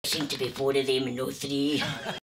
Seem to be four of them and no three.